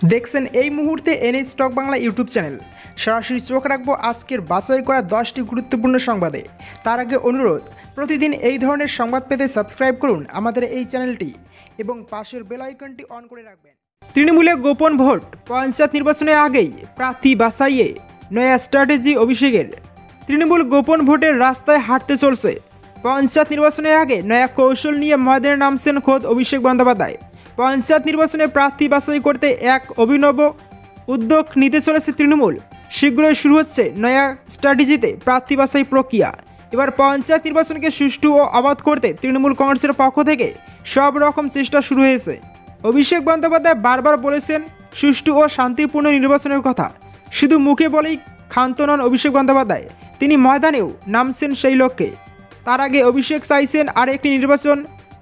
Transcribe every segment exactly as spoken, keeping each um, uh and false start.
দেখছেন এই মুহূর্তে NA stock Bangla YouTube channel. সরাসরি চোখ রাখবো আজকের বাছাই করা দশটি গুরুত্বপূর্ণ সংবাদে। তার আগে অনুরোধ, প্রতিদিন এই ধরনের সংবাদ পেতে সাবস্ক্রাইব করুন আমাদের এই চ্যানেলটি এবং পাশের বেল আইকনটি অন করে রাখবেন। তৃণমূলে গোপন ভোট, পঞ্চায়েত নির্বাচনের আগেই প্রার্থী বাছাইয়ে নয়া স্ট্র্যাটেজি অভিষেকের। তৃণমূল গোপন ভোটের রাস্তায় হাঁটতে চলছে। পঞ্চায়েত নির্বাচনের আগে নয়া কৌশল নিয়ে ময়দানে নামছেন খোদ অভিষেক বন্দ্যোপাধ্যায়। পঞ্চায়েত নির্বাচনে প্রার্থী বাছাই করতে এক অভিনব উদ্যোগ নিতে চলেছে তৃণমূল। শীঘ্রই শুরু হচ্ছে নয়া স্ট্র্যাটেজিতে প্রার্থী বাছাই প্রক্রিয়া। এবার পঞ্চায়েত নির্বাচনকে সুষ্ঠু ও অবাধ করতে তৃণমূল কংগ্রেসের পক্ষ থেকে সব রকম চেষ্টা শুরু হয়েছে। অভিষেক বন্দ্যোপাধ্যায় বারবার বলেছেন সুষ্ঠু ও শান্তিপূর্ণ নির্বাচনের কথা। শুধু মুখে বলেই ক্ষান্ত নন অভিষেক বন্দ্যোপাধ্যায়, তিনি ময়দানেও নামছেন সেই লক্ষ্যে। তার আগে অভিষেক চাইছেন আর একটি নির্বাচন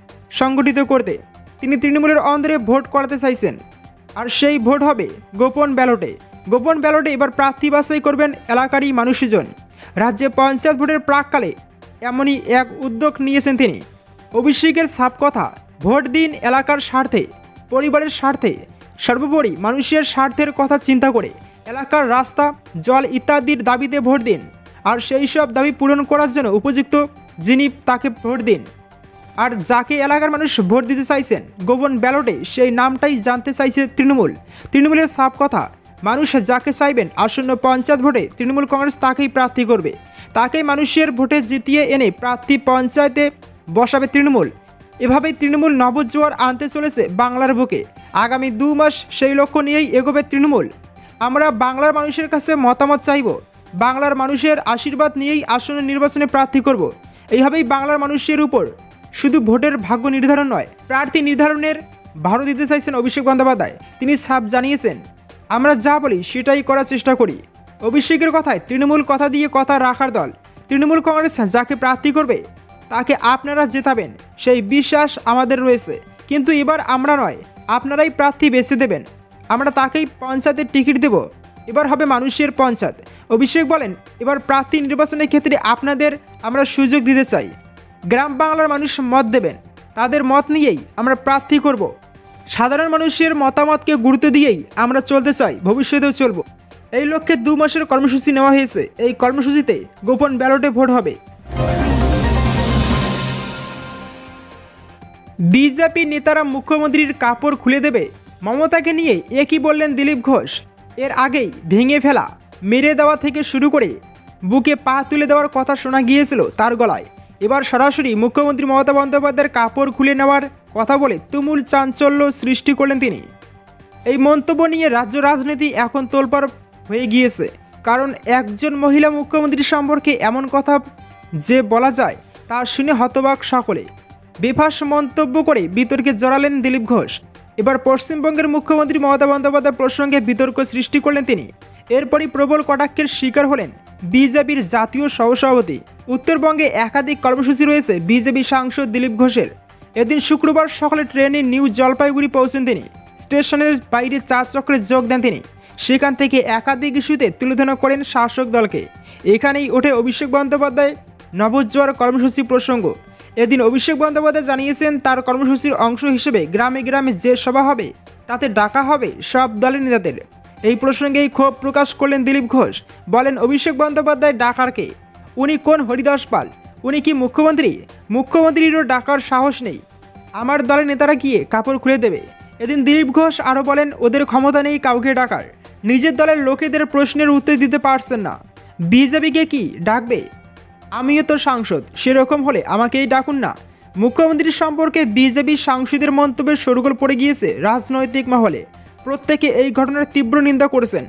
সংগঠিত করতে। তিনি তৃণমূলের অন্দরে ভোট করাতে চাইছেন, আর সেই ভোট হবে গোপন ব্যালটে। গোপন ব্যালটে এবার প্রার্থী বাছাই করবেন এলাকারই মানুষজন। রাজ্যে পঞ্চায়েত ভোটের প্রাককালে এমনই এক উদ্যোগ নিয়েছেন তিনি। অভিষেকের সাপ কথা, ভোট দিন এলাকার স্বার্থে, পরিবারের স্বার্থে, সর্বোপরি মানুষের স্বার্থের কথা চিন্তা করে। এলাকার রাস্তা, জল ইত্যাদির দাবিতে ভোট দিন, আর সেই সব দাবি পূরণ করার জন্য উপযুক্ত যিনি তাকে ভোট দিন। আর যাকে এলাকার মানুষ ভোট দিতে চাইছেন গোপন ব্যালটে, সেই নামটাই জানতে চাইছে তৃণমূল। তৃণমূলের সাপ কথা, মানুষ যাকে চাইবেন আসন্ন পঞ্চায়েত ভোটে তৃণমূল কংগ্রেস তাকেই প্রার্থী করবে। তাকেই মানুষের ভোটে জিতিয়ে এনে প্রার্থী পঞ্চায়েতে বসাবে তৃণমূল। এভাবেই তৃণমূল নবজোয়ার আনতে চলেছে বাংলার বুকে। আগামী দু মাস সেই লক্ষ্য নিয়েই এগোবে তৃণমূল। আমরা বাংলার মানুষের কাছে মতামত চাইব, বাংলার মানুষের আশীর্বাদ নিয়েই আসন্ন নির্বাচনে প্রার্থী করব। এইভাবেই বাংলার মানুষের উপর শুধু ভোটের ভাগ্য নির্ধারণ নয়, প্রার্থী নির্ধারণের ভারও দিতে চাইছেন অভিষেক বন্দ্যোপাধ্যায়। তিনি সাফ জানিয়েছেন, আমরা যা বলি সেটাই করার চেষ্টা করি। অভিষেকের কথায় তৃণমূল কথা দিয়ে কথা রাখার দল। তৃণমূল কংগ্রেস যাকে প্রার্থী করবে তাকে আপনারা জেতাবেন, সেই বিশ্বাস আমাদের রয়েছে। কিন্তু এবার আমরা নয়, আপনারাই প্রার্থী বেছে দেবেন, আমরা তাকেই পঞ্চায়েতের টিকিট দেব। এবার হবে মানুষের পঞ্চায়েত। অভিষেক বলেন, এবার প্রার্থী নির্বাচনের ক্ষেত্রে আপনাদের আমরা সুযোগ দিতে চাই। গ্রাম বাংলার মানুষ মত দেবেন, তাদের মত নিয়েই আমরা প্রার্থী করব। সাধারণ মানুষের মতামতকে গুরুত্ব দিয়েই আমরা চলতে চাই, ভবিষ্যতেও চলব। এই লক্ষ্যে দু মাসের কর্মসূচি নেওয়া হয়েছে। এই কর্মসূচিতে গোপন ব্যালটে ভোট হবে। বিজেপি নেতারা মুখ্যমন্ত্রীর কাপড় খুলে দেবে, মমতাকে নিয়ে একই বললেন দিলীপ ঘোষ। এর আগেই ভেঙে ফেলা, মেরে দেওয়া থেকে শুরু করে বুকে পা তুলে দেওয়ার কথা শোনা গিয়েছিল তার গলায়। এবার সরাসরি মুখ্যমন্ত্রী মমতা বন্দ্যোপাধ্যায়ের কাপড় খুলে নেওয়ার কথা বলে তুমুল চাঞ্চল্য সৃষ্টি করলেন তিনি। এই মন্তব্য নিয়ে রাজ্য রাজনীতি এখন তোলপাড় হয়ে গিয়েছে, কারণ একজন মহিলা মুখ্যমন্ত্রী সম্পর্কে এমন কথা যে বলা যায় তা শুনে হতবাক সকলে। বেফাঁস মন্তব্য করে বিতর্কে জড়ালেন দিলীপ ঘোষ। এবার পশ্চিমবঙ্গের মুখ্যমন্ত্রী মমতা বন্দ্যোপাধ্যায় প্রসঙ্গে বিতর্ক সৃষ্টি করলেন তিনি। এরপরই প্রবল কটাক্ষের শিকার হলেন বিজেপির জাতীয় সহসভাপতি। উত্তরবঙ্গে একাধিক কর্মসূচি রয়েছে বিজেপি সাংসদ দিলীপ ঘোষের। এদিন শুক্রবার সকালে ট্রেনে নিউ জলপাইগুড়ি পৌঁছেন তিনি। স্টেশনের বাইরে চা চক্রে যোগ দেন তিনি। সেখান থেকে একাধিক ইস্যুতে তুলে করেন শাসক দলকে। এখানেই ওঠে অভিষেক বন্দ্যোপাধ্যায় নবজোয়ার কর্মসূচি প্রসঙ্গ। এদিন অভিষেক বন্দ্যোপাধ্যায় জানিয়েছেন, তার কর্মসূচির অংশ হিসেবে গ্রামে গ্রামে যে সভা হবে তাতে ডাকা হবে সব দলের নেতাদের। এই প্রসঙ্গেই ক্ষোভ প্রকাশ করলেন দিলীপ ঘোষ। বলেন, অভিষেক বন্দ্যোপাধ্যায় ডাকার কে? উনি কোন হরিদাস পাল? উনি কি মুখ্যমন্ত্রী? মুখ্যমন্ত্রীরও ডাকার সাহস নেই। আমার দলের নেতারা গিয়ে কাপড় খুলে দেবে। এদিন দিলীপ ঘোষ আরও বলেন, ওদের ক্ষমতা নেই কাউকে ডাকার। নিজের দলের লোকেদের প্রশ্নের উত্তর দিতে পারছেন না, বিজেপিকে কি ডাকবে? আমিও তো সাংসদ, সেরকম হলে আমাকেই ডাকুন না। মুখ্যমন্ত্রী সম্পর্কে বিজেপি সাংসদের মন্তব্যের শোরগোল পড়ে গিয়েছে রাজনৈতিক মহলে। প্রত্যেকে এই ঘটনার তীব্র নিন্দা করেছেন।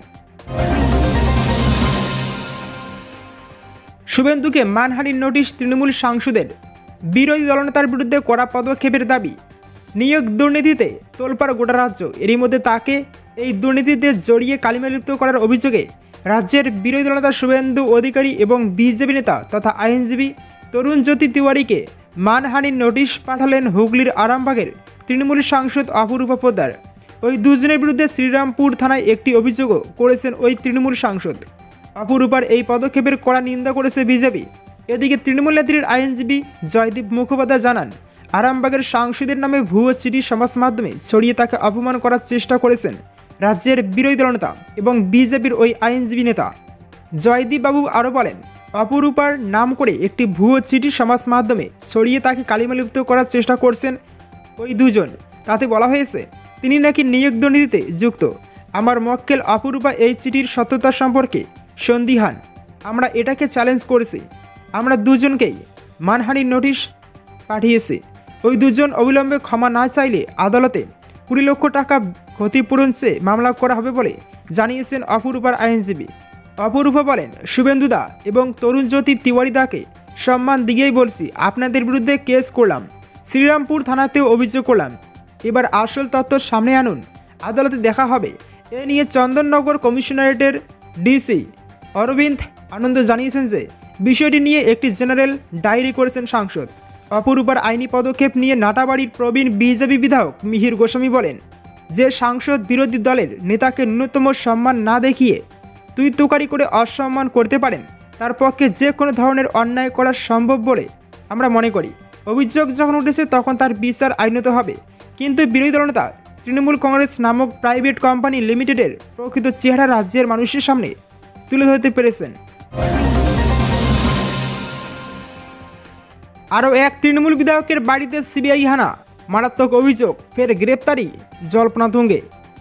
শুভেন্দুকে মানহানির নোটিশ তৃণমূল সাংসদের। বিরোধী দলনেতার বিরুদ্ধে কড়া পদক্ষেপের দাবি। নিয়োগ দুর্নীতিতে তোলপাড় গোটা রাজ্য। এরই মধ্যে তাকে এই দুর্নীতিতে জড়িয়ে কালিমালিপ্ত করার অভিযোগে রাজ্যের বিরোধী দলনেতা শুভেন্দু অধিকারী এবং বিজেপি নেতা তথা আইনজীবী তরুণ জ্যোতি তিওয়ারিকে মানহানির নোটিশ পাঠালেন হুগলির আরামবাগের তৃণমূল সাংসদ অপরূপা পোদ্দার। ওই দুজনের বিরুদ্ধে শ্রীরামপুর থানায় একটি অভিযোগও করেছেন ওই তৃণমূল সাংসদ। অপরূপার এই পদক্ষেপের কড়া নিন্দা করেছে বিজেপি। এদিকে তৃণমূল নেত্রীর আইনজীবী জয়দীপ মুখোপাধ্যায় জানান, আরামবাগের সাংসদের নামে ভুয়ো চিঠি সমাজ মাধ্যমে ছড়িয়ে তাকে অপমান করার চেষ্টা করেছেন রাজ্যের বিরোধী দলনেতা এবং বিজেপির ওই আইনজীবী নেতা। জয়দীপ বাবু আরও বলেন, অপরূপার নাম করে একটি ভুয়ো চিঠি সমাজ মাধ্যমে ছড়িয়ে তাকে কালিমালিপ্ত করার চেষ্টা করছেন ওই দুজন। তাতে বলা হয়েছে তিনি নাকি নিয়োগ দুর্নীতিতে যুক্ত। আমার মক্কেল অপরূপা এই চিঠির সত্যতা সম্পর্কে সন্দিহান। আমরা এটাকে চ্যালেঞ্জ করেছি। আমরা দুজনকেই মানহানির নোটিশ পাঠিয়েছি। ওই দুজন অবিলম্বে ক্ষমা না চাইলে আদালতে কুড়ি লক্ষ টাকা ক্ষতিপূরণ চেয়ে মামলা করা হবে বলে জানিয়েছেন অপরূপার আইনজীবী। অপরূপা বলেন, শুভেন্দুদা এবং তরুণজ্যোতি তিওয়ারিদাকে সম্মান দিয়েই বলছি, আপনাদের বিরুদ্ধে কেস করলাম, শ্রীরামপুর থানাতেও অভিযোগ করলাম। এবার আসল তথ্য সামনে আনুন, আদালতে দেখা হবে। এ নিয়ে চন্দননগর কমিশনারেটের ডিসি অরবিন্দ আনন্দ জানিয়েছেন যে বিষয়টি নিয়ে একটি জেনারেল ডায়েরি করেছেন সাংসদ। অপরূপার আইনি পদক্ষেপ নিয়ে নাটাবাড়ির প্রবীণ বিজেপি বিধায়ক মিহির গোস্বামী বলেন, যে সাংসদ বিরোধী দলের নেতাকে ন্যূনতম সম্মান না দেখিয়ে তুই তোকারি করে অসম্মান করতে পারেন, তার পক্ষে যে কোনো ধরনের অন্যায় করা সম্ভব বলে আমরা মনে করি। অভিযোগ যখন উঠেছে তখন তার বিচার আইনত হবে। কিন্তু বিরোধী দলনেতা তৃণমূল কংগ্রেস নামক প্রাইভেট কোম্পানি লিমিটেডের প্রকৃত চেহারা রাজ্যের মানুষের সামনে তুলে ধরতে পেরেছেন। আরও এক তৃণমূল বিধায়কের বাড়িতে সিবিআই হানা, মারাত্মক অভিযোগ, ফের গ্রেপ্তারি জল্পনা তুঙ্গে।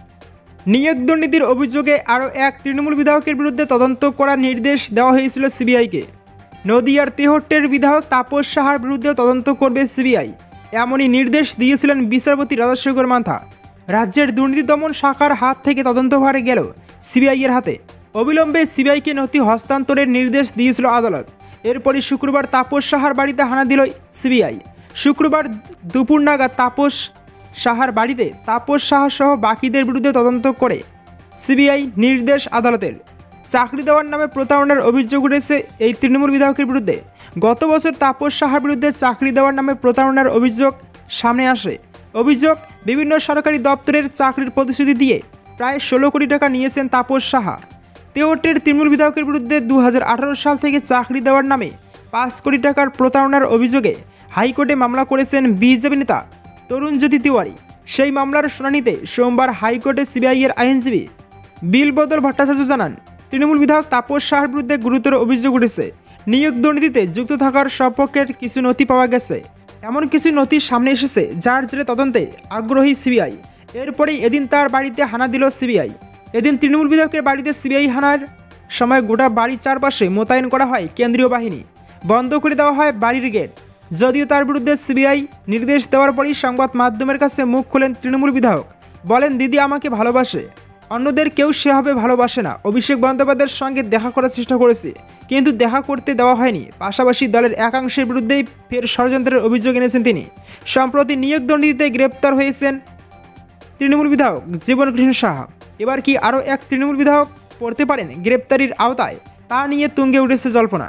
নিয়োগ দুর্নীতির অভিযোগে আরও এক তৃণমূল বিধায়কের বিরুদ্ধে তদন্ত করার নির্দেশ দেওয়া হয়েছিল সিবিআইকে। নদিয়ার তেহট্টের বিধায়ক তাপস সাহার বিরুদ্ধে তদন্ত করবে সিবিআই, এমনই নির্দেশ দিয়েছিলেন বিচারপতি রাজশেখর মান্থা। রাজ্যের দুর্নীতি দমন শাখার হাত থেকে তদন্তভার গেল সিবিআইয়ের হাতে। অবিলম্বে সিবিআইকে নথি হস্তান্তরের নির্দেশ দিয়েছিল আদালত। এরপরই শুক্রবার তাপস সাহার বাড়িতে হানা দিল সিবিআই। শুক্রবার দুপুর নাগাদ তাপস সাহার বাড়িতে তাপস সাহা সহ বাকিদের বিরুদ্ধে তদন্ত করে সিবিআই নির্দেশ আদালতের। চাকরি দেওয়ার নামে প্রতারণার অভিযোগ উঠেছে এই তৃণমূল বিধায়কের বিরুদ্ধে। গত বছর তাপস সাহার বিরুদ্ধে চাকরি দেওয়ার নামে প্রতারণার অভিযোগ সামনে আসে। অভিযোগ, বিভিন্ন সরকারি দপ্তরের চাকরির প্রতিশ্রুতি দিয়ে প্রায় ষোলো কোটি টাকা নিয়েছেন তাপস সাহা। তেহট্টের তৃণমূল বিধায়কের বিরুদ্ধে দু হাজার আঠারো সাল থেকে চাকরি দেওয়ার নামে পাঁচ কোটি টাকার প্রতারণার অভিযোগে হাইকোর্টে মামলা করেছেন বিজেপি নেতা তরুণজ্যোতি তিওয়ারি। সেই মামলার শুনানিতে সোমবার হাইকোর্টে সিবিআইয়ের আইনজীবী বিলবদল ভট্টাচার্য জানান, তৃণমূল বিধায়ক তাপস সাহার বিরুদ্ধে গুরুতর অভিযোগ উঠেছে। নিয়োগ দুর্নীতিতে যুক্ত থাকার সপক্ষের কিছু নথি পাওয়া গেছে। এমন কিছু নথি সামনে এসেছে যার জেরে তদন্তে আগ্রহী সিবিআই। এরপরেই এদিন তার বাড়িতে হানা দিল সিবিআই। এদিন তৃণমূল বিধায়কের বাড়িতে সিবিআই হানার সময় গোটা বাড়ির চারপাশে মোতায়েন করা হয় কেন্দ্রীয় বাহিনী, বন্ধ করে দেওয়া হয় বাড়ির গেট। যদিও তার বিরুদ্ধে সিবিআই নির্দেশ দেওয়ার পরই সংবাদ মাধ্যমের কাছে মুখ খোলেন তৃণমূল বিধায়ক। বলেন, দিদি আমাকে ভালোবাসে, অন্যদের কেউ সেভাবে ভালোবাসে না। অভিষেক বন্দ্যোপাধ্যায়ের সঙ্গে দেখা করার চেষ্টা করেছি, কিন্তু দেখা করতে দেওয়া হয়নি। পাশাপাশি দলের একাংশের বিরুদ্ধেই ফের ষড়যন্ত্রের অভিযোগ এনেছেন তিনি। সম্প্রতি নিয়োগ দুর্নীতিতে গ্রেপ্তার হয়েছেন তৃণমূল বিধায়ক জীবনকৃষ্ণ সাহা। এবার কি আরও এক তৃণমূল বিধায়ক পড়তে পারেন গ্রেপ্তারির আওতায়, তা নিয়ে তুঙ্গে উঠেছে জল্পনা।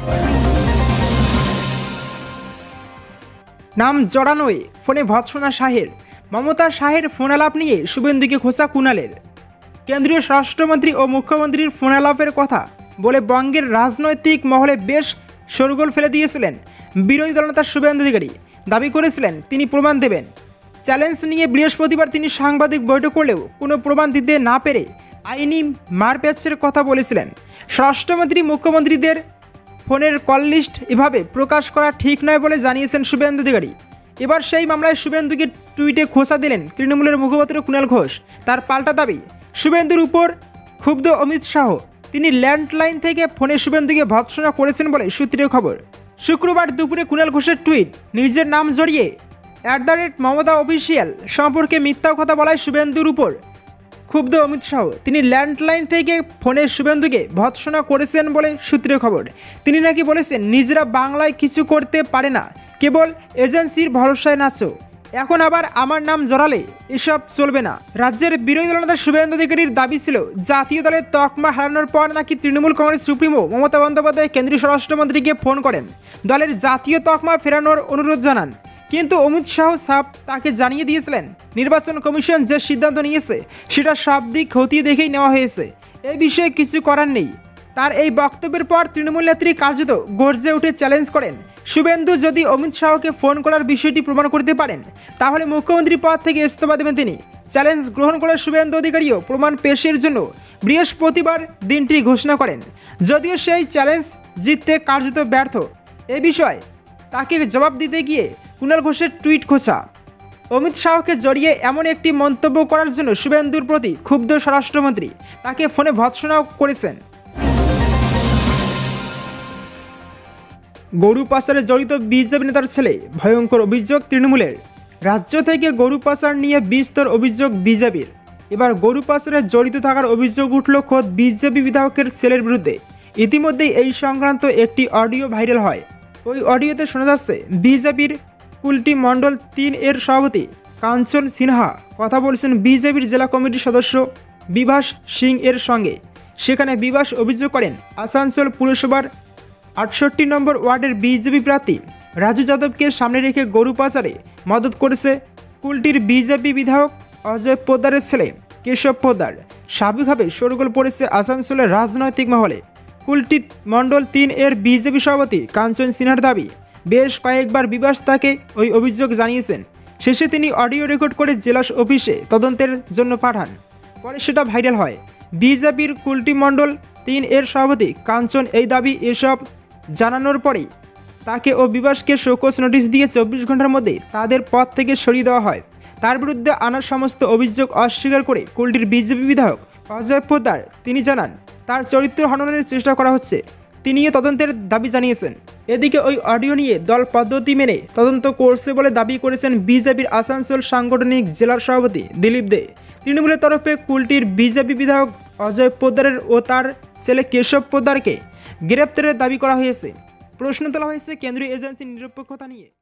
নাম জড়ানোয় ফোনে ভৎসনা শাহের, মমতা শাহের ফোনালাপ নিয়ে শুভেন্দুকে খোঁচা কুণালের। কেন্দ্রীয় স্বরাষ্ট্রমন্ত্রী ও মুখ্যমন্ত্রীর ফোনালাপের কথা বলে বঙ্গের রাজনৈতিক মহলে বেশ শোরগোল ফেলে দিয়েছিলেন বিরোধী দলনেতা শুভেন্দু অধিকারী। দাবি করেছিলেন তিনি প্রমাণ দেবেন। চ্যালেঞ্জ নিয়ে বৃহস্পতিবার তিনি সাংবাদিক বৈঠক করলেও কোনো প্রমাণ দিতে না পেরে আইনি মারপ্যাচের কথা বলেছিলেন। স্বরাষ্ট্রমন্ত্রী মুখ্যমন্ত্রীদের ফোনের কল লিস্ট এভাবে প্রকাশ করা ঠিক নয় বলে জানিয়েছেন শুভেন্দু অধিকারী। এবার সেই মামলায় শুভেন্দুকে টুইটে খোঁচা দিলেন তৃণমূলের মুখপাত্র কুণাল ঘোষ। তার পাল্টা দাবি, শুভেন্দুর উপর ক্ষুব্ধ অমিত শাহ, তিনি ল্যান্ডলাইন থেকে ফোনে শুভেন্দুকে ভৎসনা করেছেন বলে সূত্রের খবর। শুক্রবার দুপুরে কুণাল ঘোষের টুইট, নিজের নাম জড়িয়ে at the rate Mamata official সম্পর্কে মিথ্যা কথা বলায় শুভেন্দুর উপর ক্ষুব্ধ অমিত শাহ। তিনি ল্যান্ডলাইন থেকে ফোনে শুভেন্দুকে ভৎসনা করেছেন বলে সূত্রের খবর। তিনি নাকি বলেছেন, নিজেরা বাংলায় কিছু করতে পারে না, কেবল এজেন্সির ভরসায় নাচো। এখন আবার আমার নাম জড়ালে এসব চলবে না। রাজ্যের বিরোধী দলনেতা শুভেন্দু অধিকারীর দাবি ছিল, জাতীয় দলের তকমা হারানোর পর নাকি তৃণমূল কংগ্রেস সুপ্রিমো মমতা বন্দ্যোপাধ্যায় কেন্দ্রীয় স্বরাষ্ট্রমন্ত্রীকে ফোন করেন, দলের জাতীয় তকমা ফেরানোর অনুরোধ জানান। কিন্তু অমিত শাহ সাপ তাকে জানিয়ে দিয়েছিলেন, নির্বাচন কমিশন যে সিদ্ধান্ত নিয়েছে সেটা সব দিক খতিয়ে দেখেই নেওয়া হয়েছে, এ বিষয়ে কিছু করার নেই। তার এই বক্তব্যের পর তৃণমূল নেত্রী কার্যত গর্জে উঠে চ্যালেঞ্জ করেন, শুভেন্দু যদি অমিত শাহকে ফোন করার বিষয়টি প্রমাণ করতে পারেন তাহলে মুখ্যমন্ত্রী পদ থেকে ইস্তফা দেবেন তিনি। চ্যালেঞ্জ গ্রহণ করে শুভেন্দু অধিকারীও প্রমাণ পেশের জন্য বৃহস্পতিবার দিনটি ঘোষণা করেন। যদিও সেই চ্যালেঞ্জ জিততে কার্যত ব্যর্থ, এ বিষয়ে তাকে জবাব দিতে গিয়ে কুণাল ঘোষের টুইট খোঁচা। অমিত শাহকে জড়িয়ে এমন একটি মন্তব্য করার জন্য শুভেন্দুর প্রতি ক্ষুব্ধ স্বরাষ্ট্রমন্ত্রী তাকে ফোনে ভৎসনাও করেছেন। গরু পাচারে জড়িত বিজেপি নেতার ছেলে, ভয়ঙ্কর অভিযোগ তৃণমূলের। রাজ্য থেকে গরু পাচার নিয়ে বিস্তর অভিযোগ বিজেপির। এবার গরু পাচারে জড়িত থাকার অভিযোগ উঠল খোদ বিজেপি বিধায়কের ছেলের বিরুদ্ধে। ইতিমধ্যেই এই সংক্রান্ত একটি অডিও ভাইরাল হয়। ওই অডিওতে শোনা যাচ্ছে বিজেপির কুলটি মণ্ডল তিন এর সভাপতি কাঞ্চন সিনহা কথা বলছেন বিজেপির জেলা কমিটির সদস্য বিভাস সিং এর সঙ্গে। সেখানে বিভাস অভিযোগ করেন আসানসোল পুরসভার আটষট্টি নম্বর ওয়ার্ডের বিজেপি প্রার্থী রাজু যাদবকে সামনে রেখে গরু পাচারে মদত করেছে কুলটির বিজেপি বিধায়ক অজয় পোদ্দারের ছেলে কেশব পোদ্দার। স্বাভাবিকভাবে শোরগোল পড়েছে আসানসোলের রাজনৈতিক মহলে। কুলটি মণ্ডল তিন এর বিজেপি সভাপতি কাঞ্চন সিনহার দাবি, বেশ কয়েকবার বিভাস তাকে ওই অভিযোগ জানিয়েছেন। শেষে তিনি অডিও রেকর্ড করে জেলা অফিসে তদন্তের জন্য পাঠান। পরে সেটা ভাইরাল হয়। বিজেপির কুলটি মণ্ডল তিন এর সভাপতি কাঞ্চন এই দাবি এসব জানানোর পরেই তাকে ও বিভাসকে শোকজ নোটিশ দিয়ে চব্বিশ ঘন্টার মধ্যে তাদের পদ থেকে সরিয়ে দেওয়া হয়। তার বিরুদ্ধে আনা সমস্ত অভিযোগ অস্বীকার করে কুলটির বিজেপি বিধায়ক অজয় পোদ্দার তিনি জানান তার চরিত্র হননের চেষ্টা করা হচ্ছে। তিনিও তদন্তের দাবি জানিয়েছেন। এদিকে ওই অডিও নিয়ে দল পদ্ধতি মেনে তদন্ত করছে বলে দাবি করেছেন বিজেপির আসানসোল সাংগঠনিক জেলার সভাপতি দিলীপ দে। তৃণমূলের তরফে কুলটির বিজেপি বিধায়ক অজয় পোদ্দারের ও তার ছেলে কেশব পোদ্দারকে গ্রেপ্তারের দাবি করা হয়েছে। প্রশ্ন তোলা হয়েছে কেন্দ্রীয় এজেন্সির নিরপেক্ষতা নিয়ে।